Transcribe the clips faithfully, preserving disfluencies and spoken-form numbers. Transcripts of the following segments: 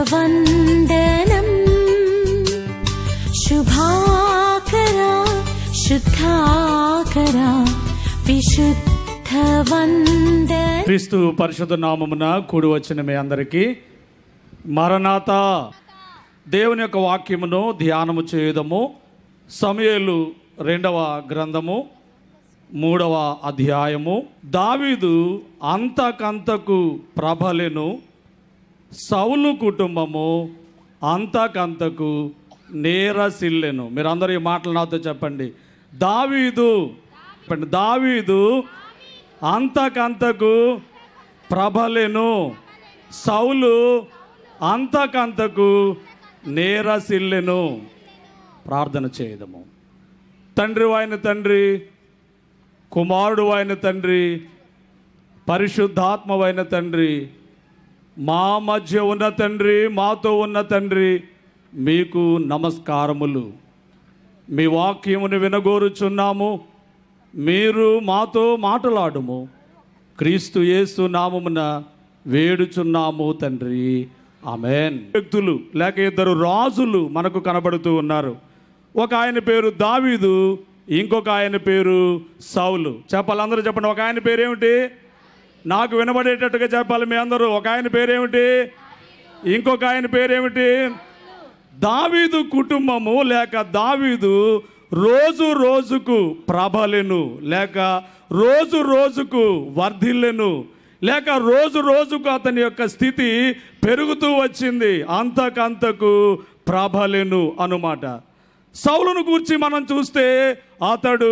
వందనం శుభాకరా శుద్ధాకరా విశుద్ధ వందనం. క్రీస్తు పరిశుద్ధ నామమున కూడి వచ్చిన మీ అందరికీ మరణాత. దేవుని యొక్క వాక్యమును ధ్యానము చేయుదము. సమూయేలు రెండవ గ్రంథము మూడవ అధ్యాయము. దావీదు అంతకంతకు ప్రబలెను, సౌలు కుటుంబము అంతకంతకు నేరసిల్లెను. మీరు అందరూ ఈ మాటలు నాతో చెప్పండి. దావీదు చెప్పండి. దావీదు అంతకంతకు ప్రబలెను, సౌలు అంతకంతకు నేరసిల్లెను. ప్రార్థన చేయదము. తండ్రి అయిన తండ్రి, కుమారుడు అయిన తండ్రి, పరిశుద్ధాత్మవైన తండ్రి, మా మధ్య ఉన్న తండ్రి, మాతో ఉన్న తండ్రి, మీకు నమస్కారములు. మీ వాక్యమును వినగోరుచున్నాము. మీరు మాతో మాట్లాడుము. క్రీస్తు యేసు నామమున వేడుచున్నాము తండ్రి, ఆమేన్. వ్యక్తులు లేక ఇద్దరు రాజులు మనకు కనబడుతూ ఉన్నారు. ఒక ఆయన పేరు దావీదు, ఇంకొక ఆయన పేరు సౌలు. చెప్పాలి, అందరూ చెప్పండి. ఒక ఆయన పేరేమిటి? నాకు వినబడేటట్టుగా చెప్పాలి మీ అందరూ. ఒక ఆయన పేరేమిటి? ఇంకొక ఆయన పేరేమిటి? దావీదు కుటుంబము లేక దావీదు రోజు రోజుకు ప్రబలెను, లేక రోజు రోజుకు వర్ధిల్లెను, లేక రోజు రోజుకు అతని యొక్క స్థితి పెరుగుతూ వచ్చింది, అంతకంతకు ప్రబలెను అన్నమాట. సౌలును గూర్చి మనం చూస్తే అతడు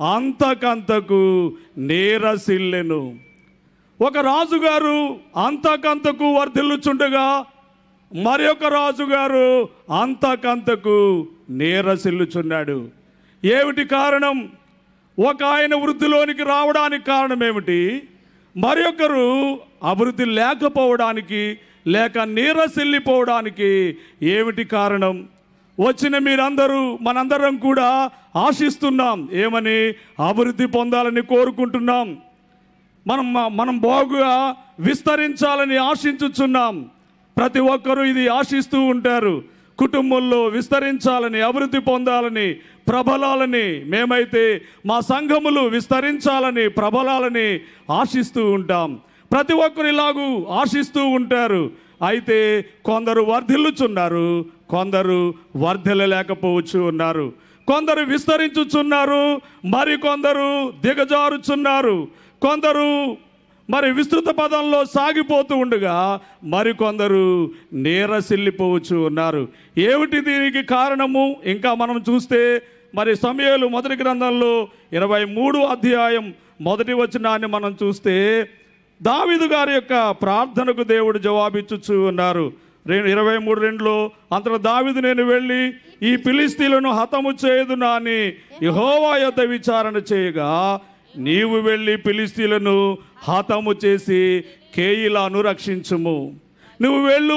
అంతకంతకు నేరసిల్లెను. ఒక రాజుగారు అంతకంతకు వర్ధిల్లుచుండగా మరి ఒక రాజుగారు అంతకంతకు నేరసిల్లుచున్నాడు. ఏమిటి కారణం? ఒక ఆయన వృద్ధిలోనికి రావడానికి కారణం ఏమిటి? మరి ఒకరు అభివృద్ధి లేకపోవడానికి లేక నీరసిల్లిపోవడానికి ఏమిటి కారణం? వచ్చిన మీరందరూ మనందరం కూడా ఆశిస్తున్నాం. ఏమని? అభివృద్ధి పొందాలని కోరుకుంటున్నాం. మనం మనం బాగుగా విస్తరించాలని ఆశించుచున్నాం. ప్రతి ఒక్కరూ ఇది ఆశిస్తూ ఉంటారు. కుటుంబంలో విస్తరించాలని, అభివృద్ధి పొందాలని, ప్రబలాలని, మేమైతే మా సంఘములు విస్తరించాలని, ప్రబలాలని ఆశిస్తూ ఉంటాం. ప్రతి ఒక్కరు ఇలాగూ ఆశిస్తూ ఉంటారు. అయితే కొందరు వర్ధిల్లుచున్నారు, కొందరు వర్ధిల్లలేకపోవచ్చు ఉన్నారు. కొందరు విస్తరించుచున్నారు, మరి కొందరు దిగజారుచున్నారు. కొందరు మరి విస్తృత పదంలో సాగిపోతూ ఉండగా మరికొందరు నేరసిల్లిపోవచ్చు ఉన్నారు. ఏమిటి దీనికి కారణము? ఇంకా మనం చూస్తే మరి సమూయేలు మొదటి గ్రంథంలో ఇరవై మూడు అధ్యాయం మొదటి వచనాన్ని మనం చూస్తే దావీదు గారి యొక్క ప్రార్థనకు దేవుడు జవాబిచ్చుచూ ఉన్నారు. ఇరవై మూడు రెండులో అంతటా దావీదు, నేను వెళ్ళి ఈ ఫిలిష్తీయులను హతము చేయుదునా అని యెహోవా యొద్ద విచారణ చేయగా, నీవు వెళ్ళి ఫిలిష్తీయులను హతము చేసి కేయిలాను రక్షించుము. నువ్వు వెళ్ళు.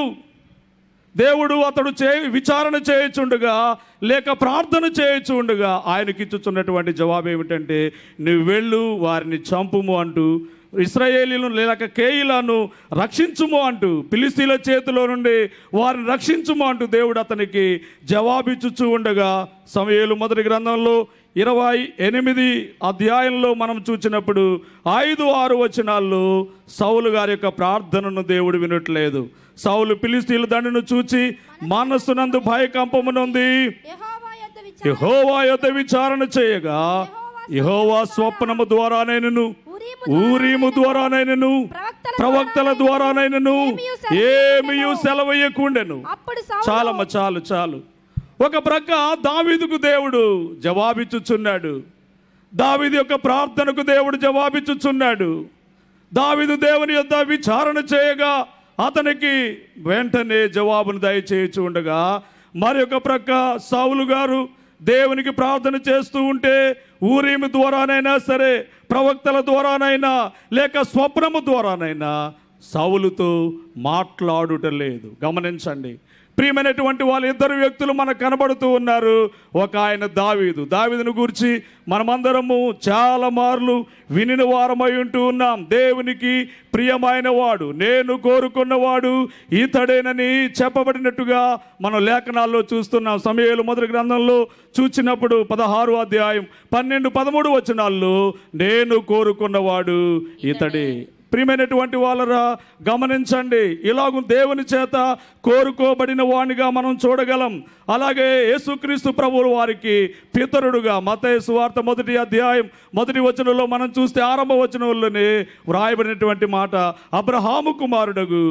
దేవుడు అతడు చే విచారణ చేయుచుండగా లేక ప్రార్థన చేయుచుండగా ఆయనకిచ్చుచున్నటువంటి జవాబు ఏమిటంటే, నువ్వు వెళ్ళు, వారిని చంపుము అంటూ, ఇశ్రాయేలీలను లేక కేయిలాను రక్షించుము అంటూ, ఫిలిష్తీయుల చేతిలో నుండి వారిని రక్షించుము అంటూ దేవుడు అతనికి జవాబిచ్చుచూ ఉండగా సమూయేలు మొదటి గ్రంథంలో ఇరవై ఎనిమిది అధ్యాయంలో మనం చూసినప్పుడు ఐదు ఆరు వచనాల్లో సౌలు గారి యొక్క ప్రార్థనను దేవుడు వినట్లేదు. సౌలు ఫిలిష్తీయుల దండును చూచి మనస్సునందు భయకంపమునుంది యెహోవా యొద్ద విచారణ చేయగా, యెహోవా స్వప్నము ద్వారానైనను, ఊరీము ద్వారానైనను, ప్రవక్తల ద్వారానైనను ఏమీ సెలవయ్యకుండెను. చాలమ్మ, చాలు చాలు. ఒక ప్రక్క దావీదుకు దేవుడు జవాబిచ్చుచున్నాడు. దావీదు యొక్క ప్రార్థనకు దేవుడు జవాబిచ్చుచున్నాడు. దావీదు దేవుని యొద్ద విచారణ చేయగా అతనికి వెంటనే జవాబును దయచేయచ్చు ఉండగా, మరి ఒక ప్రక్క సౌలు గారు దేవునికి ప్రార్థన చేస్తూ ఉంటే ఊరీము ద్వారానైనా సరే, ప్రవక్తల ద్వారానైనా లేక స్వప్నము ద్వారానైనా సౌలుతో మాట్లాడుట లేదు. గమనించండి, ప్రియమైనటువంటి వాళ్ళ ఇద్దరు వ్యక్తులు మనకు కనబడుతూ ఉన్నారు. ఒక ఆయన దావీదు. దావీదును గురించి మనమందరము చాలా మార్లు వినిన వారమై ఉంటూ ఉన్నాం. దేవునికి ప్రియమైన వాడు, నేను కోరుకున్నవాడు ఈతడేనని చెప్పబడినట్టుగా మనం లేఖనాల్లో చూస్తున్నాం. సమూయేలు మొదటి గ్రంథంలో చూచినప్పుడు పదహారు అధ్యాయం పన్నెండు పదమూడు వచనాల్లో నేను కోరుకున్నవాడు ఈతడే. ప్రియమైనటువంటి వాళ్ళరా, గమనించండి, ఇలాగూ దేవుని చేత కోరుకోబడిన వానిగా మనం చూడగలం. అలాగే యేసుక్రీస్తు ప్రభువు వారికి పితరుడుగా మత్తయి సువార్త మొదటి అధ్యాయం మొదటి వచనంలో మనం చూస్తే ఆరంభ వచనంలోనే వ్రాయబడినటువంటి మాట, అబ్రహాము కుమారుడగు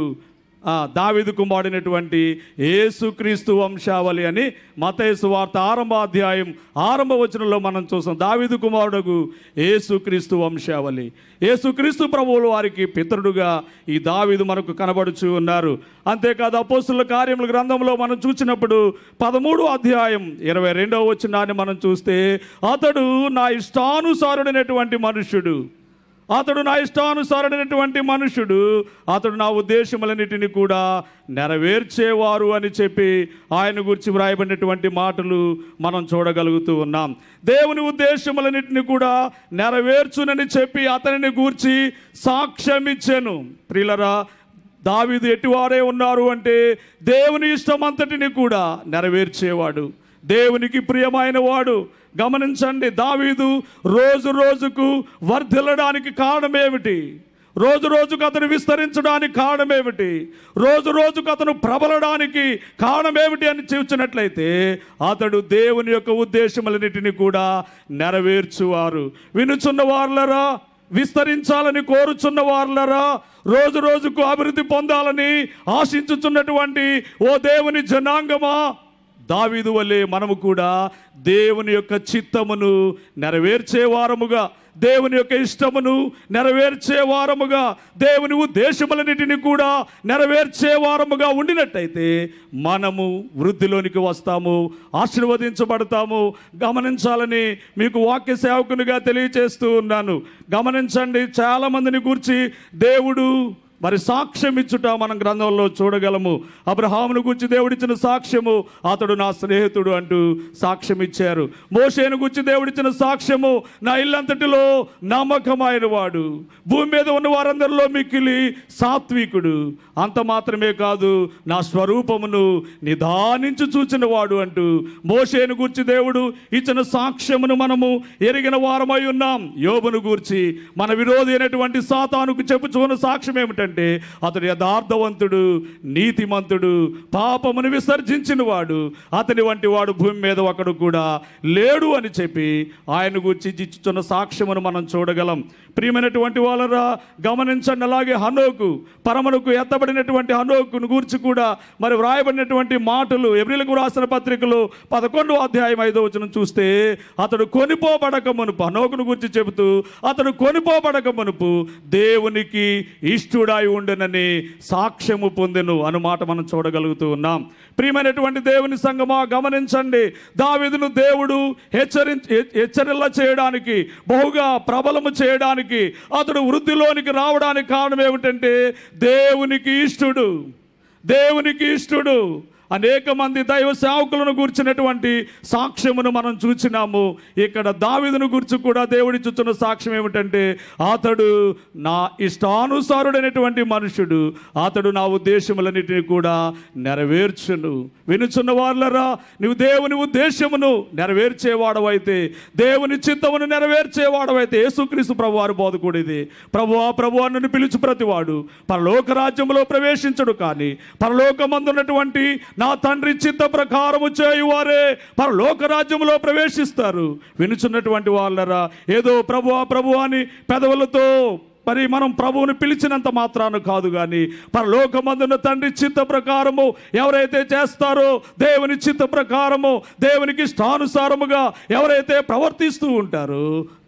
దావీదు కుమారుడైనటువంటి యేసుక్రీస్తు వంశావళి అని మత్తయి సువార్త ఆరంభ అధ్యాయం ఆరంభ వచనంలో మనం చూస్తాం. దావీదు కుమారుడగు యేసుక్రీస్తు వంశావళి. యేసుక్రీస్తు ప్రభువుల వారికి పితరుడుగా ఈ దావీదు మనకు కనబడుచు ఉన్నారు. అంతేకాదు అపోస్తుల కార్యముల గ్రంథంలో మనం చూసినప్పుడు పదమూడు అధ్యాయం ఇరవై రెండవ వచనాన్ని మనం చూస్తే, అతడు నా ఇష్టానుసారుడైనటువంటి మనుష్యుడు అతడు నా ఇష్టానుసారుడైనటువంటి మనుషుడు అతడు నా ఉద్దేశములన్నిటిని కూడా నెరవేర్చేవారు అని చెప్పి ఆయన గురించి వ్రాయబడినటువంటి మాటలు మనం చూడగలుగుతూ ఉన్నాం. దేవుని ఉద్దేశములన్నిటిని కూడా నెరవేర్చునని చెప్పి అతనిని గూర్చి సాక్ష్యమిచ్చెను. ప్రియులరా, దావీదు ఎటువారే ఉన్నారు అంటే దేవుని ఇష్టమంతటిని కూడా నెరవేర్చేవాడు, దేవునికి ప్రియమైన వాడు. గమనించండి, దావీదు రోజు రోజుకు వర్ధిల్లడానికి కారణమేమిటి? రోజు రోజుకు అతను విస్తరించడానికి కారణమేమిటి? రోజు రోజుకు అతను ప్రబలడానికి కారణమేమిటి అని చూచినట్లయితే అతడు దేవుని యొక్క ఉద్దేశములన్నిటిని కూడా నెరవేర్చువారు. వినుచున్న వారులరా, విస్తరించాలని కోరుచున్న వారులరా, రోజు రోజుకు అభివృద్ధి పొందాలని ఆశించుచున్నటువంటి ఓ దేవుని జనాంగమా, దావీదు వలె మనము కూడా దేవుని యొక్క చిత్తమును నెరవేర్చే వారముగా, దేవుని యొక్క ఇష్టమును నెరవేర్చే వారముగా, దేవుని ఉద్దేశములన్నిటిని కూడా నెరవేర్చే వారముగా ఉండినట్టయితే మనము వృద్ధిలోనికి వస్తాము, ఆశీర్వదించబడతాము. గమనించాలని మీకు వాక్య సేవకునిగా తెలియచేస్తూ ఉన్నాను. గమనించండి, చాలామందిని గురించి దేవుడు మరి సాక్ష్యం ఇచ్చుట మనం గ్రంథంలో చూడగలము. అబ్రహామును గురించి దేవుడిచ్చిన సాక్ష్యము, అతడు నా స్నేహితుడు అంటూ సాక్ష్యం ఇచ్చారు. మోషేను గురించి దేవుడిచ్చిన సాక్ష్యము, నా ఇల్లంతటిలో నమ్మకమైన వాడు, భూమి మీద ఉన్న వారందరిలో మిక్కిలి సాత్వికుడు, అంత మాత్రమే కాదు నా స్వరూపమును నిదానించి చూచిన వాడు అంటూ మోషేను గురించి దేవుడు ఇచ్చిన సాక్ష్యమును మనము ఎరిగిన వారమై ఉన్నాం. యోబును గూర్చి మన విరోధి అయినటువంటి సాతానుకు చెప్పుచున్న సాక్ష్యం ఏమిటంటే అతడు యథార్థవంతుడు, నీతిమంతుడు, పాపమును విసర్జించిన వాడు, అతని వంటి వాడు భూమి మీద ఒకడు కూడా లేడు అని చెప్పి ఆయన గురించి ఇచ్చుచున్న సాక్ష్యమును మనం చూడగలం. ప్రియమైనటువంటి వాళ్ళరా, గమనించండి, అలాగే హనోకు, పరమనుకు ఎత్తబడినటువంటి హనోకును గూర్చి కూడా మరి వ్రాయబడినటువంటి మాటలు ఎబ్రీలకు రాసిన పత్రికలో పదకొండో అధ్యాయం ఐదో వచనం చూస్తే, అతడు కొనిపోబడక మునుపు, హనోకును గురించి చెబుతూ అతడు కొనిపోబడక మునుపు దేవునికి ఇష్టుడాయి ఉండనని సాక్ష్యము పొందెను అన్నమాట మనం చూడగలుగుతూ ఉన్నాం. ప్రియమైనటువంటి దేవుని సంగమా, గమనించండి, దావీదును దేవుడు హెచ్చరించి హెచ్చరిల్ల చేయడానికి, బహుగా ప్రబలము చేయడానికి, అతడు వృద్ధిలోనికి రావడానికి కారణం ఏమిటంటే దేవునికి ఇష్టుడు, దేవునికి ఇష్టుడు. అనేక మంది దైవ సేవకులను గూర్చినటువంటి సాక్ష్యమును మనం చూచినాము. ఇక్కడ దావీదును గురించి కూడా దేవుడిచ్చుచున్న సాక్ష్యం ఏమిటంటే అతడు నా ఇష్టానుసారుడైనటువంటి మనుషుడు, అతడు నా ఉద్దేశములన్నిటిని కూడా నెరవేర్చును. వినుచున్న వాళ్ళరా, నువ్వు దేవుని ఉద్దేశమును నెరవేర్చేవాడవైతే, దేవుని చిత్తమును నెరవేర్చేవాడవైతే, యేసుక్రీస్తు ప్రభువారు బోధకుడిది. ప్రభువా ప్రభువా నన్ను పిలుచు ప్రతివాడు పరలోక రాజ్యములో ప్రవేశించడు, కానీ పరలోకమందున్నటువంటి నా తండ్రి చిత్త ప్రకారము చేయువారే పరలోక రాజ్యములో ప్రవేశిస్తారు. వినుచున్నటువంటి వాళ్ళరా, ఏదో ప్రభువా ప్రభువా అని పెదవులతో మరి మనం ప్రభువుని పిలిచినంత మాత్రాన కాదు, కానీ పరలోకమందున్న తండ్రి చిత్త ప్రకారము ఎవరైతే చేస్తారో, దేవుని చిత్త ప్రకారము, దేవునికి ఇష్టానుసారముగా ఎవరైతే ప్రవర్తిస్తూ ఉంటారో,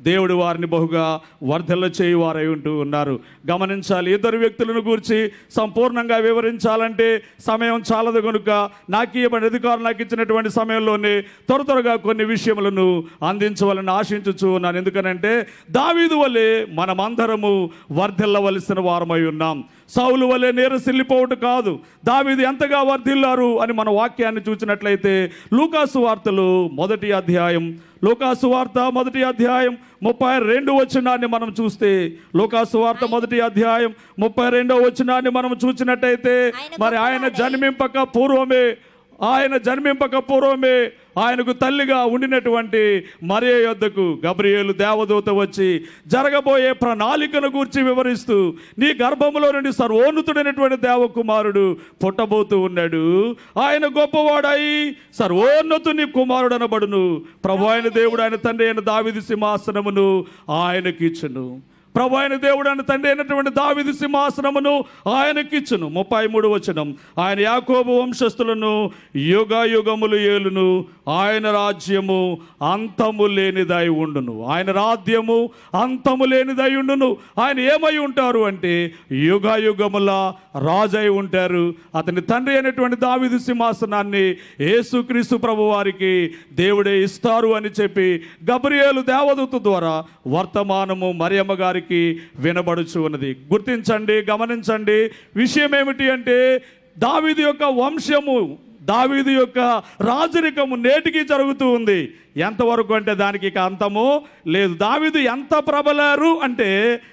దేవుడు వారిని బహుగా వర్ధల్ల చేయువారై ఉంటూ ఉన్నారు. గమనించాలి, ఇద్దరు వ్యక్తులను గురించి సంపూర్ణంగా వివరించాలంటే సమయం చాలదు కనుక నాకు ఇవ్వబడిన అధికారులు నాకు ఇచ్చినటువంటి సమయంలోనే త్వర త్వరగా కొన్ని విషయములను అందించవాలని ఆశించుచు ఉన్నాను. ఎందుకనంటే దావీదు వలె మనమందరము వర్ధిల్లవలసిన వారమై ఉన్నాం. సౌలు వలె నీరసిల్లిపోవటం కాదు, దావీదు ఎంతగా వర్ధిల్లారు అని మన వాక్యాన్ని చూసినట్లయితే లూకాసు వార్తలు మొదటి అధ్యాయం లూకాసు వార్త మొదటి అధ్యాయం ముప్పై రెండు వచనాన్ని మనం చూస్తే, లూకాసు వార్త మొదటి అధ్యాయం ముప్పై రెండవ వచనాన్ని మనం చూసినట్టయితే, మరి ఆయన జన్మింపక పూర్వమే ఆయన జన్మింపక పూర్వమే ఆయనకు తల్లిగా ఉండినటువంటి మరియ యొద్దకు గబ్రియేలు దేవదూత వచ్చి జరగబోయే ప్రణాళికను గూర్చి వివరిస్తూ, నీ గర్భంలో నుండి సర్వోన్నతుడైనటువంటి దేవకుమారుడు పుట్టబోతూ ఉన్నాడు, ఆయన గొప్పవాడై సర్వోన్నతుని కుమారుడు అనబడును, ప్రభు అయిన దేవుడు ఆయన తండ్రి అయిన దావీదు సింహాసనమును ఆయనకి ఇచ్చును. ప్రభు అయిన దేవుడు అని తండ్రి అయినటువంటి దావీదు సింహాసనమును ఆయనకిచ్చును. ముప్పై మూడు వచనం, ఆయన యాకోబు వంశస్థులను యుగ యుగములు ఏలును, ఆయన రాజ్యము అంతము లేనిదై ఉండును. ఆయన రాజ్యము అంతము లేనిదై ఉండును. ఆయన ఏమై ఉంటారు అంటే యుగ యుగముల రాజై ఉంటారు. అతని తండ్రి అయినటువంటి దావీదు సింహాసనాన్ని యేసుక్రీస్తు ప్రభు వారికి దేవుడే ఇస్తారు అని చెప్పి గబ్రియేలు దేవదూత ద్వారా వర్తమానము మరియమ్మ గారికి వినబడుచు ఉన్నది. గుర్తించండి, గమనించండి. విషయం ఏమిటి అంటే దావీదు యొక్క వంశము, దావీదు యొక్క రాజరికము నేటికి జరుగుతూ ఉంది. ఎంతవరకు అంటే దానికి ఇక అంతము లేదు. దావీదు ఎంత ప్రబలారు అంటే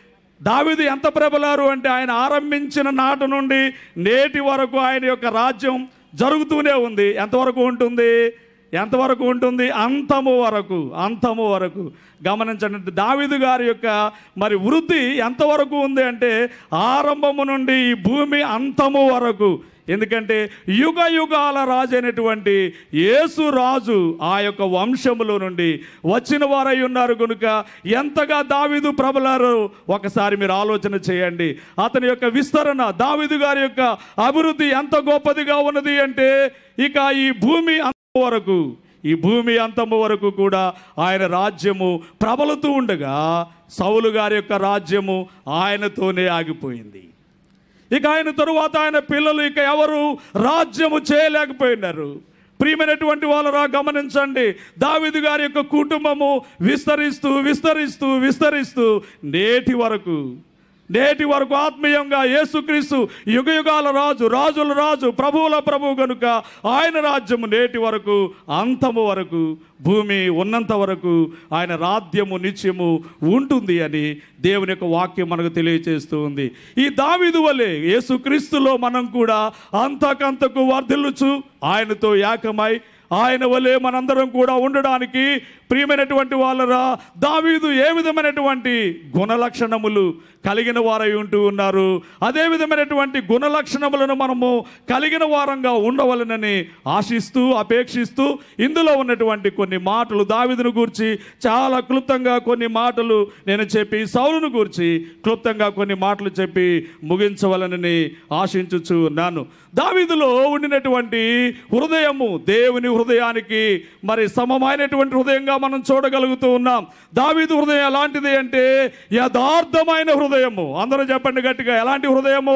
దావీదు ఎంత ప్రబలారు అంటే ఆయన ఆరంభించిన నాటి నుండి నేటి వరకు ఆయన యొక్క రాజ్యం జరుగుతూనే ఉంది. ఎంతవరకు ఉంటుంది ఎంతవరకు ఉంటుంది అంతము వరకు అంతము వరకు గమనించండి. దావీదు గారి యొక్క మరి వృద్ధి ఎంతవరకు ఉంది అంటే ఆరంభము నుండి ఈ భూమి అంతము వరకు. ఎందుకంటే యుగ యుగాల రాజు అయినటువంటి యేసు రాజు ఆ యొక్క వంశములో నుండి వచ్చిన వారై ఉన్నారు కనుక ఎంతగా దావీదు ప్రబలారో ఒకసారి మీరు ఆలోచన చేయండి. అతని యొక్క విస్తరణ, దావీదు గారి యొక్క అభివృద్ధి ఎంత గొప్పదిగా ఉన్నది అంటే ఇక ఈ భూమి అంతము వరకు ఈ భూమి అంతము వరకు కూడా ఆయన రాజ్యము ప్రబలుతూ ఉండగా సౌలు గారి యొక్క రాజ్యము ఆయనతోనే ఆగిపోయింది. ఇక ఆయన తరువాత ఆయన పిల్లలు ఇక ఎవరు రాజ్యము చేయలేకపోయినారు. ప్రియమైనటువంటి వాళ్ళరా గమనించండి, దావీదు గారి యొక్క కుటుంబము విస్తరిస్తూ విస్తరిస్తూ విస్తరిస్తూ నేటి వరకు నేటి వరకు ఆత్మీయంగా యేసుక్రీస్తు యుగయుగాల రాజు, రాజుల రాజు, ప్రభువుల ప్రభువు కనుక ఆయన రాజ్యము నేటి వరకు అంతము వరకు భూమి ఉన్నంత వరకు ఆయన రాజ్యము నిత్యము ఉంటుంది అని దేవుని యొక్క వాక్యం మనకు తెలియజేస్తూ ఉంది. ఈ దావీదు వలె యేసుక్రీస్తులో మనం కూడా అంతకంతకు వర్ధిల్లుచు ఆయనతో ఏకమై ఆయన వలె మనందరం కూడా ఉండడానికి ప్రియమైనటువంటి వాళ్ళరా దావీదు ఏ విధమైనటువంటి గుణలక్షణములు కలిగిన వారై ఉంటూ ఉన్నారు, అదే విధమైనటువంటి గుణలక్షణములను మనము కలిగిన వారంగా ఉండవలనని ఆశిస్తూ అపేక్షిస్తూ ఇందులో ఉన్నటువంటి కొన్ని మాటలు దావీదును గూర్చి చాలా క్లుప్తంగా కొన్ని మాటలు నేను చెప్పి సౌలును గూర్చి క్లుప్తంగా కొన్ని మాటలు చెప్పి ముగించవలనని ఆశించుచు ఉన్నాను. దావీదులో ఉండినటువంటి హృదయము దేవుని హృదయానికి మరి సమమైనటువంటి హృదయంగా మనం చూడగలుగుతూ ఉన్నాం. దావీదు హృదయం ఎలాంటిది అంటే యథార్థమైన హృదయము. అందరూ చెప్పండి గట్టిగా, ఎలాంటి హృదయము?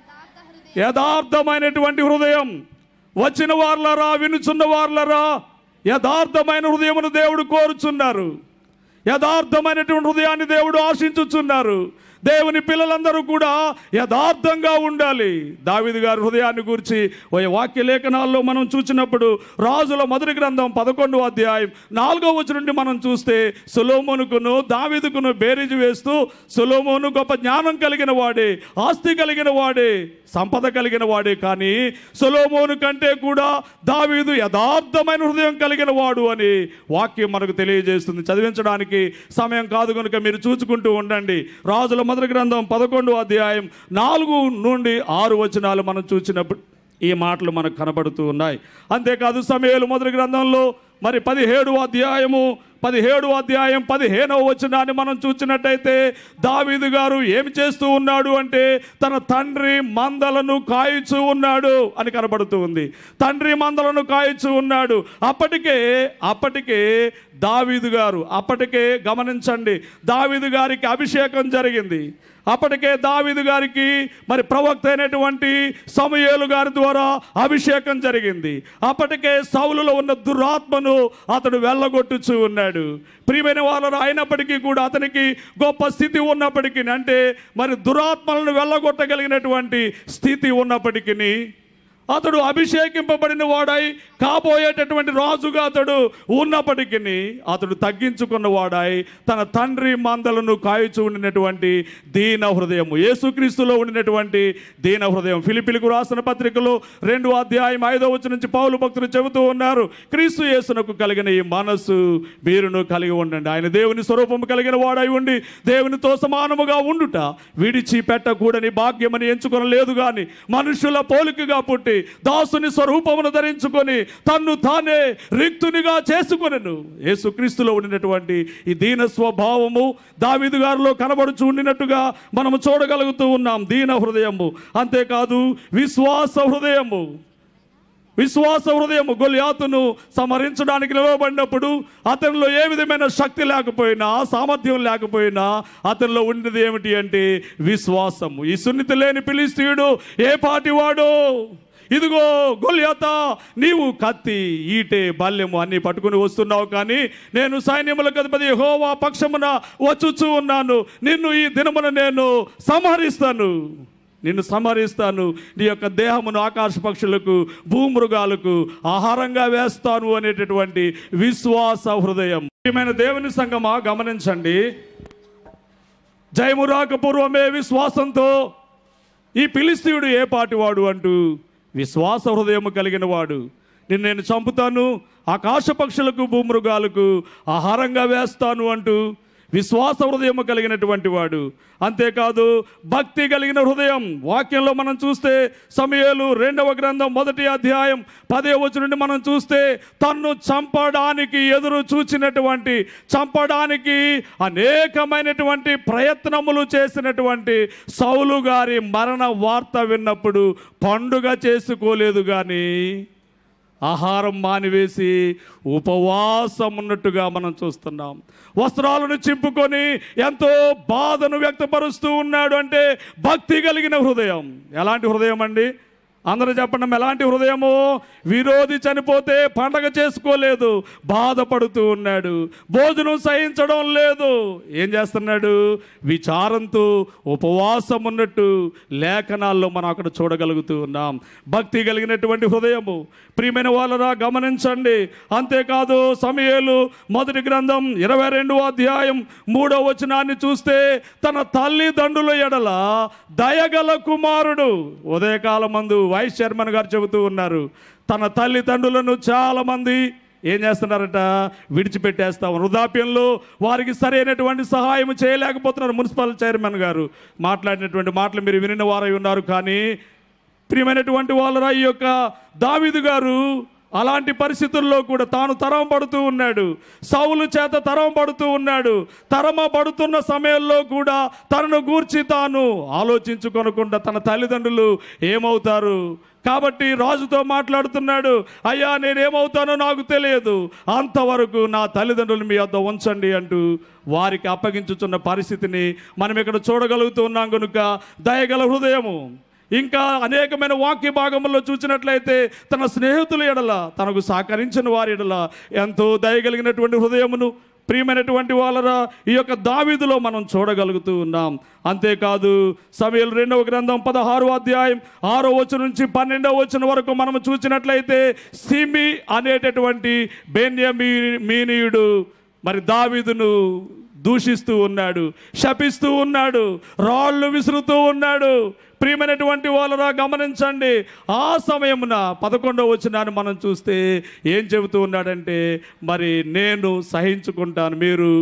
యథార్థమైనటువంటి హృదయం. వచ్చిన వార్లరా, వినుచున్న వార్లరా, యథార్థమైన హృదయమును దేవుడు కోరుచున్నారు. యథార్థమైనటువంటి హృదయాన్ని దేవుడు ఆశించుచున్నారు. దేవుని పిల్లలందరూ కూడా యథార్థంగా ఉండాలి. దావీదు గారి హృదయాన్ని గురించి వాక్య లేఖనాల్లో మనం చూసినప్పుడు రాజుల మొదటి గ్రంథం పదకొండవ అధ్యాయం నాలుగవ వచనం నుండి మనం చూస్తే సొలొమోనుకును దావీదుకును బేరీజు వేస్తూ సొలొమోను గొప్ప జ్ఞానం కలిగిన వాడే, ఆస్తి కలిగిన వాడే, సంపద కలిగిన వాడే, కానీ సొలొమోను కంటే కూడా దావీదు యథార్థమైన హృదయం కలిగిన వాడు అని వాక్యం మనకు తెలియజేస్తుంది. చదివించడానికి సమయం కాదు కనుక మీరు చూసుకుంటూ ఉండండి. రాజుల మొదటి గ్రంథం పదకొండవ అధ్యాయం నాలుగు నుండి ఆరు వచనాలు మనం చూసినప్పుడు ఈ మాటలు మనకు కనబడుతూ ఉన్నాయి. అంతేకాదు సమూయేలు మొదటి గ్రంథంలో మరి పదిహేడవ అధ్యాయము పదిహేడు అధ్యాయం పదిహేనవ వచనాన్ని మనం చూసినట్టయితే దావీదు గారు ఏమి చేస్తూ ఉన్నాడు అంటే తన తండ్రి మందలను కాయుచూ ఉన్నాడు అని కనబడుతూ ఉంది. తండ్రి మందలను కాయుచూ ఉన్నాడు. అప్పటికే అప్పటికే దావీదు గారు అప్పటికే గమనించండి, దావీదు గారికి అభిషేకం జరిగింది. అప్పటికే దావీదు గారికి మరి ప్రవక్త అయినటువంటి సమూయేలు గారి ద్వారా అభిషేకం జరిగింది. అప్పటికే సౌలులో ఉన్న దురాత్మను అతడు వెళ్ళగొట్టుచూ ఉన్నాడు. ప్రియమైన వాళ్ళు అయినప్పటికీ కూడా అతనికి గొప్ప స్థితి ఉన్నప్పటికీ, అంటే మరి దురాత్మలను వెళ్ళగొట్టగలిగినటువంటి స్థితి ఉన్నప్పటికీ అతడు అభిషేకింపబడిన వాడై కాబోయేటటువంటి రాజుగా అతడు ఉన్నప్పటికీ అతడు తగ్గించుకున్న వాడై తన తండ్రి మందలను కాయుచూ ఉండినటువంటి దీన హృదయము, యేసుక్రీస్తులో ఉండినటువంటి దీన హృదయం. ఫిలిప్పీలకు రాసిన పత్రికలో రెండు అధ్యాయం ఐదో వచనం నుంచి పౌలు భక్తులు చెబుతూ ఉన్నారు, క్రీస్తు యేసునకు కలిగిన ఈ మనస్సు మీరును కలిగి ఉండండి. ఆయన దేవుని స్వరూపము కలిగిన వాడై ఉండి దేవునితో సమానముగా ఉండుట విడిచి పెట్టకూడని భాగ్యమని ఎంచుకొనలేదు గాని మనుషుల పోలికగా పుట్టి దాసుని స్వరూపమును ధరించుకొని తన్ను తానే రిక్తునిగా చేసుకొనెను. యేసుక్రీస్తులో ఉండినటువంటి ఈ దీన స్వభావము దావీదు గారిలో కనబడుచు ఉండినట్టుగా మనము చూడగలుగుతూ ఉన్నాం. దీన హృదయము, అంతేకాదు విశ్వాస హృదయము. విశ్వాస హృదయము గొల్యాతును సమరించడానికి నిలవబడినప్పుడు అతనిలో ఏ విధమైన శక్తి లేకపోయినా సామర్థ్యం లేకపోయినా అతనిలో ఉండేది ఏమిటి అంటే విశ్వాసము. ఈ సున్నితి లేని ఫిలిష్తీయుడు ఏ పాటివాడు? ఇదిగో గొల్యాత, నీవు కత్తి, ఈటె, బల్లెము అన్ని పట్టుకుని వస్తున్నావు, కానీ నేను సైన్యములకు అధిపతి యెహోవా పక్షమున వచ్చుచూ ఉన్నాను. నిన్ను ఈ దినమున నేను సంహరిస్తాను నిన్ను సంహరిస్తాను నీ యొక్క దేహమును ఆకాశ పక్షులకు భూమృగాలకు ఆహారంగా వేస్తాను అనేటటువంటి విశ్వాస హృదయం. ప్రియమైన దేవుని సంగమా, గమనించండి, జయము రాక పూర్వమే విశ్వాసంతో ఈ ఫిలిష్తీయుడు ఏ పాటివాడు అంటూ విశ్వాస హృదయము కలిగిన వాడు. నిన్ను నేను చంపుతాను, ఆకాశ పక్షులకు భూమృగాలకు ఆహారంగా వేస్తాను అంటూ విశ్వాస హృదయము కలిగినటువంటి వాడు. అంతేకాదు భక్తి కలిగిన హృదయం. వాక్యంలో మనం చూస్తే సమూయేలు రెండవ గ్రంథం మొదటి అధ్యాయం పదే వచనం నుండి మనం చూస్తే తన్ను చంపడానికి ఎదురు చూచినటువంటి, చంపడానికి అనేకమైనటువంటి ప్రయత్నములు చేసినటువంటి సౌలు గారి మరణ వార్త విన్నప్పుడు పండుగ చేసుకోలేదు, కానీ ఆహారం మానివేసి ఉపవాసం ఉన్నట్టుగా మనం చూస్తున్నాం. వస్త్రాలను చింపుకొని ఎంతో బాధను వ్యక్తపరుస్తూ ఉన్నాడు. అంటే భక్తి కలిగిన హృదయం. ఎలాంటి హృదయం అండి? అందరూ చెప్పండి, ఎలాంటి హృదయము? విరోధి చనిపోతే పండగ చేసుకోలేదు, బాధపడుతూ ఉన్నాడు. భోజనం సహించడం లేదు, ఏం చేస్తున్నాడు? విచారంతో ఉపవాసం ఉన్నట్టు లేఖనాల్లో మనం అక్కడ చూడగలుగుతూ ఉన్నాం. భక్తి కలిగినటువంటి హృదయము. ప్రియమైన వాళ్ళరా గమనించండి. అంతేకాదు సమూయేలు మొదటి గ్రంథం ఇరవై రెండవ అధ్యాయం మూడవ వచనాన్ని చూస్తే తన తల్లిదండ్రుల ఎడల దయగల కుమారుడు. ఉదయకాలం మందు వైస్ చైర్మన్ గారు చెబుతూ ఉన్నారు, తన తల్లిదండ్రులను చాలామంది ఏం చేస్తున్నారట? విడిచిపెట్టేస్తాం. వృద్ధాప్యంలో వారికి సరైనటువంటి సహాయం చేయలేకపోతున్నారు. మున్సిపల్ చైర్మన్ గారు మాట్లాడినటువంటి మాటలు మీరు వినిన వారై ఉన్నారు. కానీ ప్రియమైనటువంటి వాళ్ళరా, ఈ యొక్క దావీదు గారు అలాంటి పరిస్థితుల్లో కూడా తాను తరం పడుతూ ఉన్నాడు. సౌలు చేత తరం పడుతూ ఉన్నాడు. తరమ పడుతున్న సమయంలో కూడా తనను గూర్చి తాను ఆలోచించుకొనకుండా తన తల్లిదండ్రులు ఏమవుతారు కాబట్టి రాజుతో మాట్లాడుతున్నాడు, అయ్యా నేనేమవుతానో నాకు తెలియదు, అంతవరకు నా తల్లిదండ్రులు మీ వద్ద ఉంచండి అంటూ వారికి అప్పగించుతున్న పరిస్థితిని మనం ఇక్కడ చూడగలుగుతూ ఉన్నాం. కనుక దయగల హృదయము. ఇంకా అనేకమైన వాక్య భాగంలో చూసినట్లయితే తన స్నేహితుల ఎడల, తనకు సహకరించిన వారి ఎడల ఎంతో దయగలిగినటువంటి హృదయమును ప్రియమైనటువంటి వాళ్ళరా ఈ యొక్క దావీదులో మనం చూడగలుగుతూ ఉన్నాం. అంతేకాదు సమూయేలు రెండవ గ్రంథం పదహారో అధ్యాయం ఆరో వచనం నుంచి పన్నెండవ వచనం వరకు మనం చూసినట్లయితే సిమి అనేటటువంటి బెన్యామీనీయుడు మరి దావీదును దూషిస్తూ ఉన్నాడు, శపిస్తూ ఉన్నాడు, రాళ్ళు విసురుతూ ఉన్నాడు. ప్రియమైనటువంటి వాళ్ళరా గమనించండి, ఆ సమయమున పదకొండవ వచనాన్ని మనం చూస్తే ఏం చెబుతూ ఉన్నాడంటే, మరి నేను సహించుకుంటాను, మీరు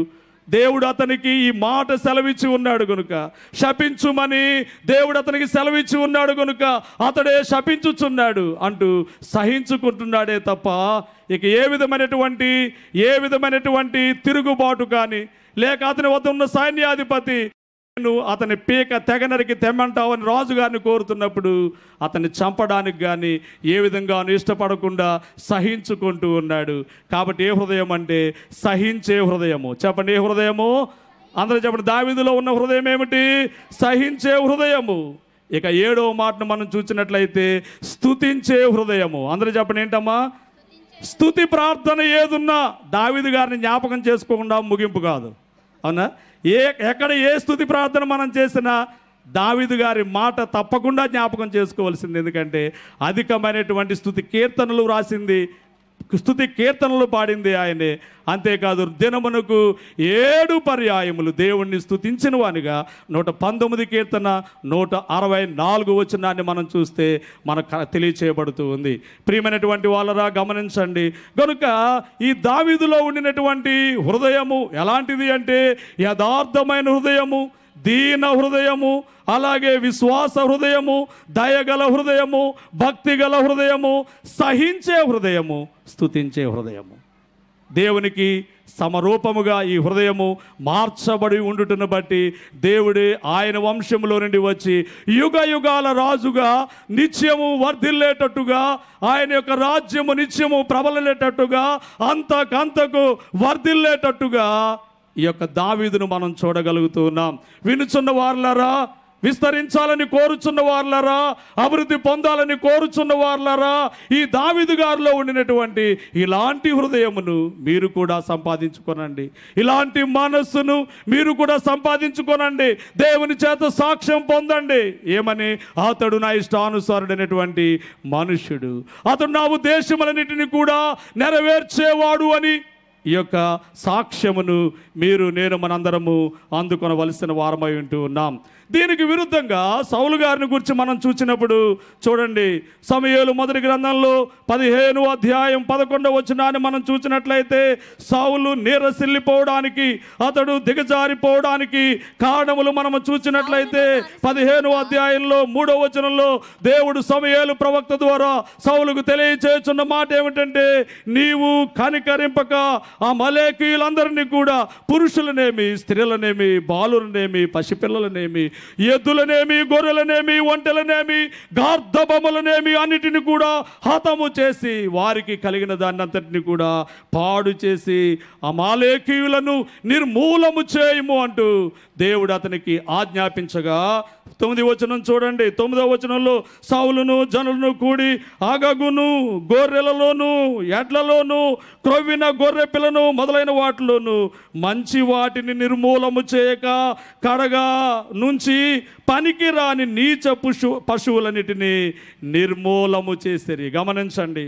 దేవుడు అతనికి ఈ మాట సెలవిచ్చి ఉన్నాడు గనుక, శపించుమని దేవుడు అతనికి సెలవిచ్చి ఉన్నాడు గనుక అతడే శపించుచున్నాడు అంటూ సహించుకుంటున్నాడే తప్ప ఇక ఏ విధమైనటువంటి ఏ విధమైనటువంటి తిరుగుబాటు కానీ, లేక అతని వద్ద ఉన్న సైన్యాధిపతి అతని పీక తెగనరికి తెమ్మంటావని రాజుగారిని కోరుతున్నప్పుడు అతన్ని చంపడానికి కానీ ఏ విధంగానూ ఇష్టపడకుండా సహించుకుంటూ ఉన్నాడు. కాబట్టి ఏ హృదయం అంటే సహించే హృదయము. చెప్పండి, ఏ హృదయము? అందరూ చెప్పండి. దావీదులో ఉన్న హృదయం ఏమిటి? సహించే హృదయము. ఇక ఏడవ మాటను మనం చూసినట్లయితే స్తుతించే హృదయము. అందరూ చెప్పండి, ఏంటమ్మా? స్తుతి ప్రార్థన ఏదున్నా దావీదు గారిని జ్ఞాపకం చేసుకోకుండా ముగింపు కాదు, అవునా? ఏ ఎక్కడ ఏ స్తుతి ప్రార్థన మనం చేసినా దావీదు గారి మాట తప్పకుండా జ్ఞాపకం చేసుకోవాల్సింది. ఎందుకంటే అధికమైనటువంటి స్తుతి కీర్తనలు రాసింది, స్తుతి కీర్తనలు పాడింది ఆయనే. అంతేకాదు దినమునకు ఏడు పర్యాయములు దేవుణ్ణి స్తుతించిన వానిగా నూట పంతొమ్మిది కీర్తన నూట అరవై నాలుగు వచనాన్ని మనం చూస్తే మనకు తెలియచేయబడుతూ ఉంది. ప్రియమైనటువంటి వాళ్ళరా గమనించండి. కనుక ఈ దావీదులో ఉండినటువంటి హృదయము ఎలాంటిది అంటే యథార్థమైన హృదయము, దీన హృదయము, అలాగే విశ్వాస హృదయము, దయగల హృదయము, భక్తిగల హృదయము, సహించే హృదయము, స్తుతించే హృదయము. దేవునికి సమరూపముగా ఈ హృదయము మార్చబడి ఉండుటను బట్టి దేవుడే ఆయన వంశములో నుండి వచ్చి యుగ యుగాల రాజుగా నిత్యము వర్ధిల్లేటట్టుగా, ఆయన యొక్క రాజ్యము నిత్యము ప్రబలేటట్టుగా, అంతకంతకు వర్ధిల్లేటట్టుగా ఈ యొక్క దావీదును మనం చూడగలుగుతున్నాం. వినుచున్న వారులారా, విస్తరించాలని కోరుచున్న వారులారా, అభివృద్ధి పొందాలని కోరుచున్న వారులారా, ఈ దావీదు గారిలో ఉండినటువంటి ఇలాంటి హృదయమును మీరు కూడా సంపాదించుకోనండి. ఇలాంటి మనస్సును మీరు కూడా సంపాదించుకోనండి. దేవుని చేత సాక్ష్యం పొందండి. ఏమని? అతడు నా ఇష్టానుసారుడైనటువంటి మనుష్యుడు, అతడు నా ఉద్దేశములన్నిటిని కూడా నెరవేర్చేవాడు అని ఈ యొక్క సాక్ష్యమును మీరు నేను మనందరము అందుకొనవలసిన వారమై ఉంటూ ఉన్నాం. దీనికి విరుద్ధంగా సౌలు గారిని గురించి మనం చూసినప్పుడు చూడండి, సమూయేలు మొదటి గ్రంథంలో పదిహేను అధ్యాయం పదకొండవ వచనాన్ని మనం చూసినట్లయితే సౌలు నీరసిల్లిపోవడానికి, అతడు దిగజారిపోవడానికి కారణములు మనము చూసినట్లయితే పదిహేను అధ్యాయంలో మూడవ వచనంలో దేవుడు సమూయేలు ప్రవక్త ద్వారా సౌలుకు తెలియచేస్తున్న మాట ఏమిటంటే, నీవు కనికరింపక ఆ అమలేకీయులందరినీ కూడా, పురుషులనేమి, స్త్రీలనేమి, బాలులనేమి, పసిపిల్లలనేమి, ఎద్దులనేమి, గొర్రెలనేమి, ఒంటెలనేమి, గార్ధబములనేమి అన్నిటిని కూడా హతము చేసి వారికి కలిగిన దాన్ని అంతటిని కూడా పాడు చేసి అమాలేకీయులను నిర్మూలము చేయము అంటూ దేవుడు అతనికి ఆజ్ఞాపించగా, తొమ్మిది వచనం చూడండి. తొమ్మిదవ వచనంలో సౌలును జనులను కూడి అగగును, గొర్రెలలోను, ఎడ్లలోను, క్రొవ్విన గొర్రె పిల్లను మొదలైన వాటిలోను మంచి వాటిని నిర్మూలము చేయక కడగా నుంచి పనికి రాని నీచ పశు పశువులన్నిటిని నిర్మూలము చేసిరి. గమనించండి,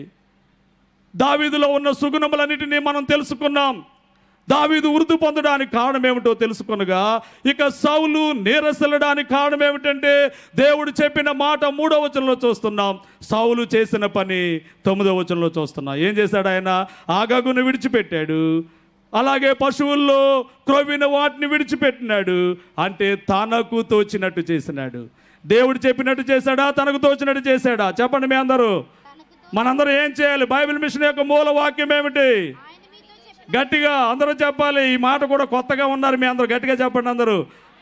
దావీదులో ఉన్న సుగుణములన్నిటినీ మనం తెలుసుకున్నాం. దావీదు వృద్ధి పొందడానికి కారణం ఏమిటో తెలుసుకొనగా, ఇక సౌలు నీరసలడానికి కారణం ఏమిటంటే దేవుడు చెప్పిన మాట మూడవ వచనంలో చూస్తున్నాం. సౌలు చేసిన పని తొమ్మిదవ వచనంలో చూస్తున్నాం. ఏం చేశాడు ఆయన? ఆగగును విడిచిపెట్టాడు, అలాగే పశువుల్లో క్రొవ్విన వాటిని విడిచిపెట్టినాడు. అంటే తనకు తోచినట్టు చేసినాడు. దేవుడు చెప్పినట్టు చేశాడా? తనకు తోచినట్టు చేశాడా? చెప్పండి మీ అందరూ. మనందరూ ఏం చేయాలి? బైబిల్ మిషన్ యొక్క మూల వాక్యం ఏమిటి? గట్టిగా అందరూ చెప్పాలి. ఈ మాట కూడా కొత్తగా ఉన్నారు మీ అందరూ, గట్టిగా చెప్పండి అందరూ.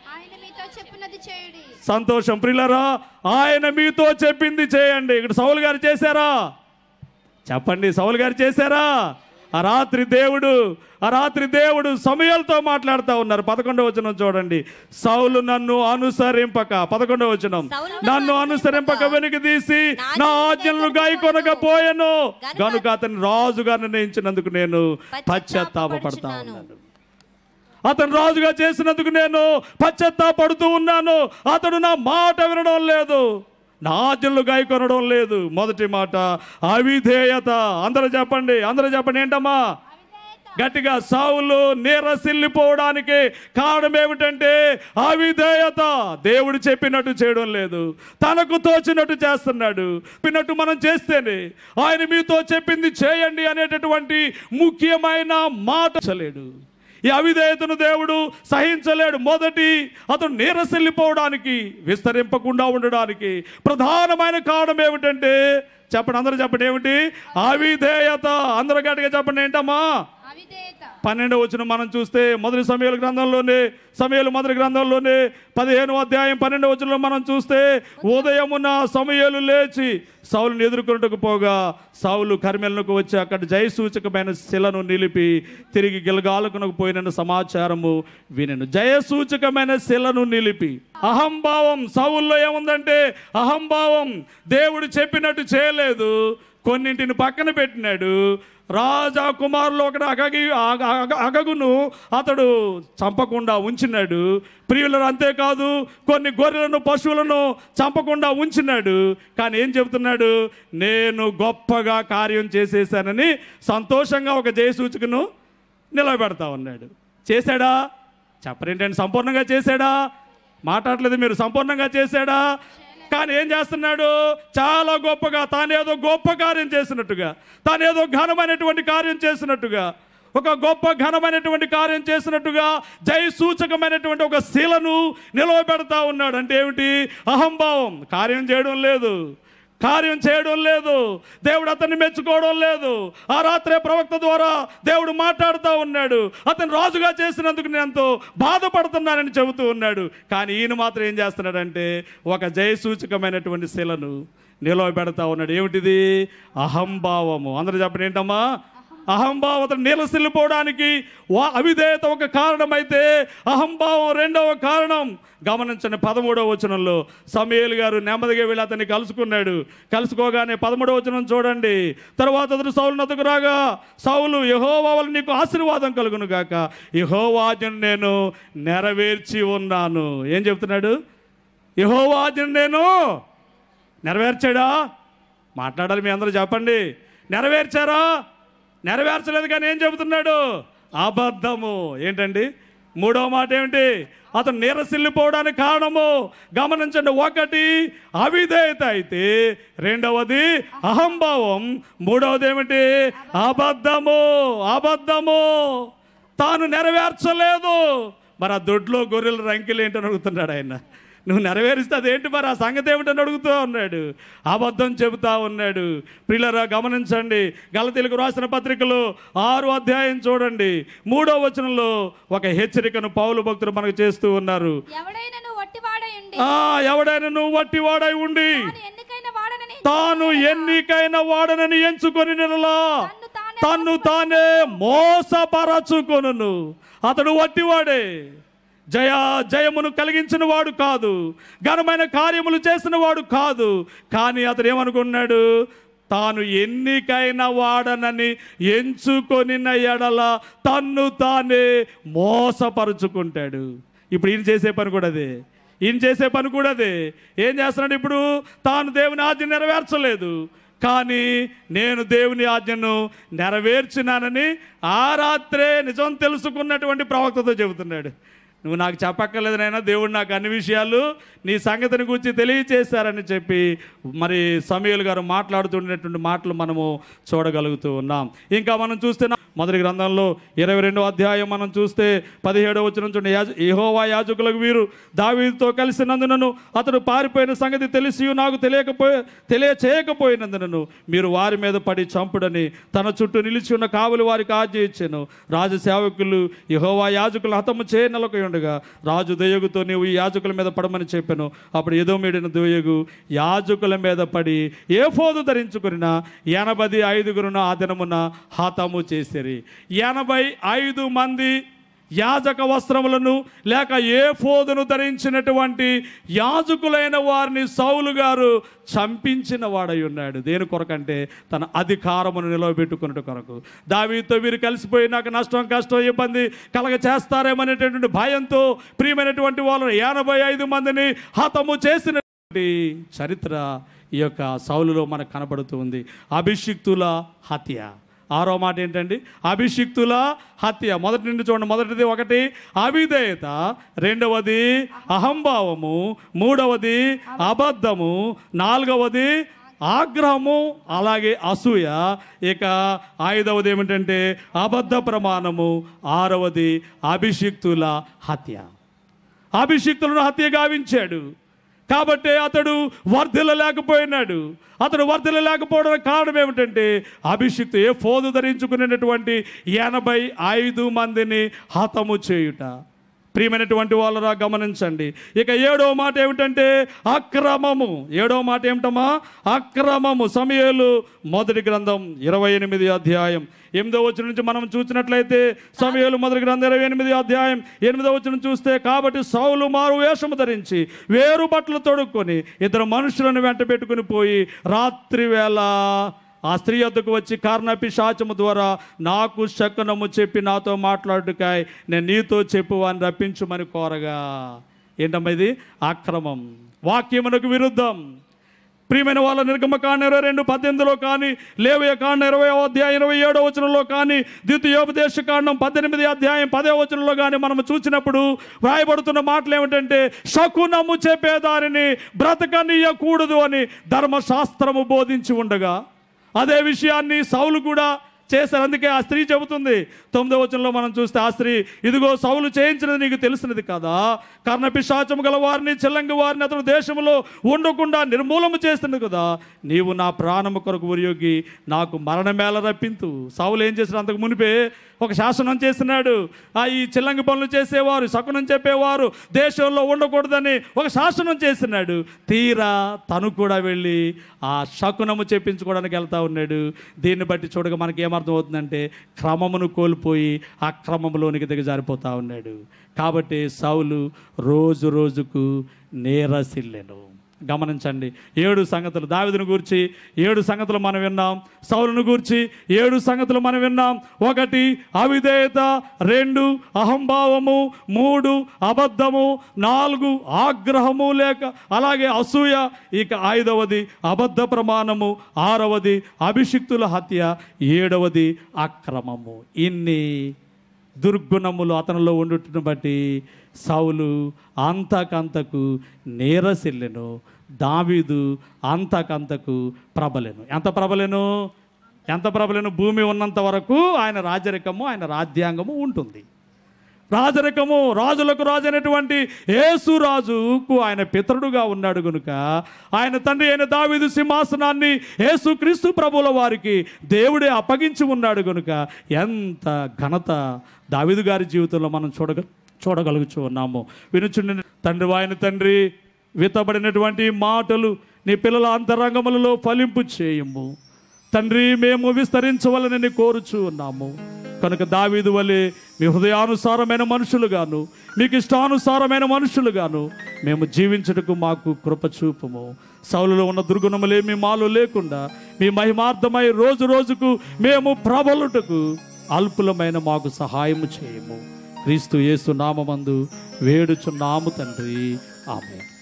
సంతోషం ప్రియులారా, ఆయన మీతో చెప్పింది చేయండి. ఇక్కడ సౌలు గారు చేశారా? చెప్పండి, సౌలు గారు చేశారా? ఆ రాత్రి దేవుడు ఆ రాత్రి దేవుడు సమూయేలుతో మాట్లాడుతూ ఉన్నారు. పదకొండవ వచనం చూడండి. సౌలు నన్ను అనుసరింపక, పదకొండవ వచనం, నన్ను అనుసరింపక వెనుక తీసి నా ఆజ్ఞలను గాయకొనకపోయాను గనుక అతని రాజుగా నిర్ణయించినందుకు నేను పశ్చాత్తాపపడతా ఉన్నాను. అతను రాజుగా చేసినందుకు నేను పశ్చాత్తాపడుతూ ఉన్నాను. అతడు నా మాట వినడం లేదు, నా ఆజ్ఞలు గాయకొనడం లేదు. మొదటి మాట అవిధేయత. అందరూ చెప్పండి, అందరూ చెప్పండి ఏంటమ్మా? గట్టిగా. సౌలు నీరసిల్లిపోవడానికి కారణం ఏమిటంటే అవిధేయత. దేవుడు చెప్పినట్టు చేయడం లేదు, తనకు తోచినట్టు చేస్తున్నాడు. చెప్పినట్టు మనం చేస్తేనే ఆయన మీతో చెప్పింది చేయండి అనేటటువంటి ముఖ్యమైన మాట చలేడు. ఈ అవిధేయతను దేవుడు సహించలేడు. మొదటి అతను నీరసిల్లిపోవడానికి, విస్తరింపకుండా ఉండడానికి ప్రధానమైన కారణం ఏమిటంటే, చెప్పండి అందరూ చెప్పండి, ఏమిటి? అవిధేయత. అందరూ గట్టిగా చెప్పండి, ఏంటమ్మా? పన్నెండవ వచనం మనం చూస్తే మొదటి సమూయేలు గ్రంథంలోనే సమూయేలు మొదటి గ్రంథంలోనే పదిహేనవ అధ్యాయం పన్నెండవ వచనంలో మనం చూస్తే, ఉదయమున సమూయేలు లేచి సౌలును ఎదుర్కొనుటకు పోగా సౌలు కర్మెలకు వచ్చి అక్కడ జయసూచకమైన శిలను నిలిపి తిరిగి గిల్గాలుకునకు పోయిన సమాచారము వినెను. జయసూచకమైన శిలను నిలిపి. అహంభావం సౌల్లో ఏముందంటే అహంభావం. దేవుడు చెప్పినట్టు చేయలేదు, కొన్నింటిని పక్కన పెట్టినాడు. రాజా కుమారులు ఒకటి అగగి అగగును అతడు చంపకుండా ఉంచినాడు. ప్రియులను అంతేకాదు, కొన్ని గొర్రెలను పశువులను చంపకుండా ఉంచినాడు. కానీ ఏం చెబుతున్నాడు? నేను గొప్పగా కార్యం చేసేసానని సంతోషంగా ఒక జయసూచకను నిలబెడతా ఉన్నాడు. చేశాడా? చెప్పరేంటండి, సంపూర్ణంగా చేశాడా? మాట్లాడలేదు మీరు. సంపూర్ణంగా చేశాడా? కానీ ఏం చేస్తున్నాడు? చాలా గొప్పగా, తానేదో గొప్ప కార్యం చేసినట్టుగా, తానేదో ఘనమైనటువంటి కార్యం చేసినట్టుగా, ఒక గొప్ప ఘనమైనటువంటి కార్యం చేసినట్టుగా జయ సూచకమైనటువంటి ఒక శిలను నిలవబెడతా ఉన్నాడు. అంటే ఏమిటి? అహంభావం. కార్యం చేయడం లేదు, కార్యం చేయడం లేదు, దేవుడు అతన్ని మెచ్చుకోవడం లేదు. ఆ రాత్రే ప్రవక్త ద్వారా దేవుడు మాట్లాడుతూ ఉన్నాడు, అతను రాజుగా చేసినందుకు నేను ఎంతో బాధపడుతున్నానని చెబుతూ ఉన్నాడు. కానీ ఈయన మాత్రం ఏం చేస్తున్నాడంటే ఒక జయసూచకమైనటువంటి శిలను నిలవబెడతా ఉన్నాడు. ఏమిటిది? అహంభావము. అందరూ చెప్పండి, ఏంటమ్మా? అహంభావత. నీలసిల్లిపోవడానికి అవిధేయత ఒక కారణమైతే అహంభావం రెండవ కారణం. గమనించండి, పదమూడవ వచనంలో సమూయేలు గారు నెమ్మదిగా వెళ్ళి అతన్ని కలుసుకున్నాడు. కలుసుకోగానే పదమూడవ వచనం చూడండి. తర్వాత అతడు సౌలు నద్దకు రాగా సౌలు, యెహోవా వలన నీకు ఆశీర్వాదం కలుగును గాక, యెహోవా ఆజ్ఞను నేను నెరవేర్చి ఉన్నాను. ఏం చెప్తున్నాడు? యెహోవా ఆజ్ఞను నేను నెరవేర్చాడా? మాట్లాడాలి, మీ అందరూ చెప్పండి. నెరవేర్చారా? నెరవేర్చలేదు. కానీ ఏం చెబుతున్నాడు? అబద్ధము. ఏంటండి మూడవ మాట ఏమిటి? అతను నీరసిల్లిపోవడానికి కారణము గమనించండి. ఒకటి అవిధేయత అయితే, రెండవది అహంభావం, మూడవది ఏమిటి? అబద్ధము. అబద్ధము. తాను నెరవేర్చలేదు. మరి ఆ దొడ్లో గొర్రెల రంకెలు ఏంటని అడుగుతున్నాడు ఆయన. నువ్వు నెరవేరిస్తే అదేంటి మరి, ఆ సంగతి ఏమిటని అడుగుతూ ఉన్నాడు. అబద్ధం చెబుతా ఉన్నాడు. ప్రియులారా గమనించండి, గలతీయులకు రాసిన పత్రికలో ఆరు అధ్యాయం చూడండి, మూడో వచనంలో ఒక హెచ్చరికను పౌలు భక్తులు మనకు చేస్తూ ఉన్నారు. ఎవడైనా నువ్వు వట్టివాడై ఉండి తాను ఎన్నికైన వాడనని ఎంచుకొని నిరలా తన్ను తానే మోసపరచుకొనును. అతడు వట్టివాడే, జయ జయమును కలిగించిన వాడు కాదు, ఘనమైన కార్యములు చేసిన వాడు కాదు. కానీ అతడు ఏమనుకున్నాడు? తాను ఎన్నికైన వాడనని ఎంచుకొనిన ఎడల తన్ను తానే మోసపరుచుకుంటాడు. ఇప్పుడు ఈయన చేసే పని కూడా అదే. ఈయన చేసే పని కూడా అదే. ఏం చేస్తున్నాడు ఇప్పుడు? తాను దేవుని ఆజ్ఞ నెరవేర్చలేదు, కానీ నేను దేవుని ఆజ్ఞను నెరవేర్చినానని ఆ రాత్రే నిజం తెలుసుకున్నటువంటి ప్రవక్తతో చెబుతున్నాడు. నువ్వు నాకు చెప్పక్కర్లేదు నాయనా, దేవుడు నాకు అన్ని విషయాలు నీ సంగతిని గురించి తెలియచేశారని చెప్పి మరి సమూయేలు గారు మాట్లాడుతున్నటువంటి మాటలు మనము చూడగలుగుతూ ఉన్నాం. ఇంకా మనం చూస్తే మొదటి గ్రంథంలో ఇరవై రెండో అధ్యాయం మనం చూస్తే పదిహేడవ వచనం చూడండి. యాజ యెహోవా యాజకులకు వీరు దావీదుతో కలిసినందునను అతడు పారిపోయిన సంగతి తెలిసి నాకు తెలియకపోయి తెలియచేయకపోయినందునను మీరు వారి మీద పడి చంపుడని తన చుట్టూ నిలిచి ఉన్న కావులు వారికి ఆజ్ఞ ఇచ్చాను. రాజు సేవకులు యెహోవా యాజకులు హతము చేయనలకు ఉండగా రాజు దోయగుతో నీవు ఈ యాజకుల మీద పడమని చెప్పాను. అప్పుడు ఎదోమీడిన దోయగు యాజకుల మీద పడి ఏఫోదు ధరించుకున్న ఎనభై ఐదుగురును ఆ దినమున హతము చేసిరి. ఎనభై ఐదు మంది యాజక వస్త్రములను లేక ఏఫోదును ధరించినటువంటి యాజకులైన వారిని సౌలు గారు చంపించిన వాడై ఉన్నాడు. దేని కొరకంటే తన అధికారమును నిలవబెట్టుకున్నట్టు కొరకు. దావీదుతో వీరు కలిసిపోయి నాకు నష్టం కష్టం ఇబ్బంది కలగ చేస్తారేమనేటటువంటి భయంతో ప్రియమైనటువంటి వాళ్ళని ఎనభై ఐదు మందిని హతము చేసినటువంటి చరిత్ర ఈ యొక్క సౌలులో మనకు కనబడుతూ ఉంది. అభిషిక్తుల హత్య. ఆరో మాట ఏంటండి? అభిషిక్తుల హత్య. మొదటి నుండి చూడండి. మొదటిది ఒకటి అవిధేయత, రెండవది అహంభావము, మూడవది అబద్ధము, నాలుగవది ఆగ్రహము, అలాగే అసూయ. ఇక ఐదవది ఏమిటంటే అబద్ధ ప్రమాణము, ఆరవది అభిషిక్తుల హత్య. అభిషిక్తులను హత్య గావించాడు కాబట్టి అతడు వర్ధిల్లలేకపోయినాడు. అతడు వర్ధిల్లలేకపోవడానికి కారణం ఏమిటంటే అభిషిక్తు ఏ ఫోదు ధరించుకునేటటువంటి ఎనభై ఐదు మందిని హతము చేయుట. ప్రియమైనటువంటి వాళ్ళరా గమనించండి. ఇక ఏడవ మాట ఏమిటంటే అక్రమము. ఏడవ మాట ఏమిటమ్మా? అక్రమము. సమూయేలు మొదటి గ్రంథం ఇరవై ఎనిమిది అధ్యాయం ఎనిమిదో వచనం నుంచి మనం చూసినట్లయితే, సమూయేలు మొదటి గ్రంథం ఇరవై ఎనిమిది అధ్యాయం ఎనిమిదో వచనం చూస్తే, కాబట్టి సౌలు మారు వేషము ధరించి వేరు బట్టలు తొడుక్కొని ఇద్దరు మనుషులను వెంట పెట్టుకుని పోయి రాత్రి వేళ ఆ స్త్రీ వద్దకు వచ్చి కర్ణపిశాచము ద్వారా నాకు శకునము చెప్పి నాతో మాట్లాడుకాయ్ నేను నీతో చెప్పు అని రప్పించుమని కోరగా. ఏంటమ్మా ఇది? అక్రమం, వాక్యమునకు విరుద్ధం. ప్రియమైన వాళ్ళ నిర్గమకాండ ఇరవై రెండు పద్దెనిమిదిలో కానీ, లేవియ కాండ ఇరవై అధ్యాయం ఇరవై ఏడో వచనంలో కానీ, ద్వితీయోపదేశ కాండం పద్దెనిమిది అధ్యాయం పదో వచనంలో కానీ మనం చూసినప్పుడు వ్రాయబడుతున్న మాటలు ఏమిటంటే శకునము చెప్పేదారిని బ్రతకనీయకూడదు అని ధర్మశాస్త్రము బోధించి ఉండగా అదే విషయాన్ని సౌలు కూడా చేశారు. అందుకే ఆ స్త్రీ చెబుతుంది తొమ్మిదో వచనంలో మనం చూస్తే, ఆ స్త్రీ ఇదిగో సౌలు చేయించినది నీకు తెలిసినది కదా, కర్ణపిశాచము గల వారిని చెల్లంగి వారిని అతను దేశంలో ఉండకుండా నిర్మూలము చేస్తున్నది కదా, నీవు నా ప్రాణము కొరకు ఉరియోగి నాకు మరణమేళ రప్పింతు. సౌలు ఏం చేసినా అంతకు మునిపే ఒక శాసనం చేస్తున్నాడు. ఆ ఈ చిల్లంగి పనులు చేసేవారు, శకునం చెప్పేవారు దేశంలో ఉండకూడదని ఒక శాసనం చేస్తున్నాడు. తీరా తను కూడా వెళ్ళి ఆ శకునము చెప్పించుకోవడానికి వెళ్తా ఉన్నాడు. దీన్ని బట్టి చూడగా మనకి ఏమర్థం అవుతుందంటే క్రమమును కోల్పోయి ఆ క్రమంలోనికి దిగజారిపోతా ఉన్నాడు. కాబట్టి సౌలు రోజు రోజుకు నేరసిల్లెను. గమనించండి, ఏడు సంగతులు దావీదును గూర్చి ఏడు సంగతులు మనం విన్నాం. సౌలును గూర్చి ఏడు సంగతులు మనం విన్నాం. ఒకటి అవిధేయత, రెండు అహంభావము, మూడు అబద్ధము, నాలుగు ఆగ్రహము లేక అలాగే అసూయ, ఇక ఐదవది అబద్ధ ప్రమాణము, ఆరవది అభిషిక్తుల హత్య, ఏడవది అక్రమము. ఇన్ని దుర్గుణములు అతనిలో ఉండుటను బట్టి సౌలు అంతకంతకు నేరసిల్లెను, దావీదు అంతకంతకు ప్రబలెను. ఎంత ప్రబలెను? ఎంత ప్రబలెను? భూమి ఉన్నంత వరకు ఆయన రాజరికము, ఆయన రాజ్యాంగము ఉంటుంది. రాజరికము, రాజులకు రాజు అయినటువంటి యేసు రాజుకు ఆయన పితరుడుగా ఉన్నాడు కనుక ఆయన తండ్రి అయిన దావీదు సింహాసనాన్ని యేసు క్రీస్తు ప్రభువుల వారికి దేవుడే అప్పగించి ఉన్నాడు కనుక ఎంత ఘనత దావీదు గారి జీవితంలో మనం చూడగ చూడగలుగుతూ ఉన్నాము. వినుచుండి తండ్రి వాయన తండ్రి, విత్తబడినటువంటి మాటలు నీ పిల్లల అంతరంగములలో ఫలింపు చేయము తండ్రి. మేము విస్తరించవలనని కోరుచూ ఉన్నాము కనుక దావీదు వలె మీ హృదయానుసారమైన మనుషులుగాను, మీకు ఇష్టానుసారమైన మనుషులుగాను మేము జీవించుటకు మాకు కృప చూపము. సౌలులో ఉన్న దుర్గుణములేమి మాలో లేకుండా మీ మహిమార్థమై రోజు రోజుకు మేము ప్రబలుటకు అల్పులమైన మాకు సహాయము చేయము. క్రీస్తు యేసు నామమందు వేడుచున్నాము తండ్రి. ఆమేన్.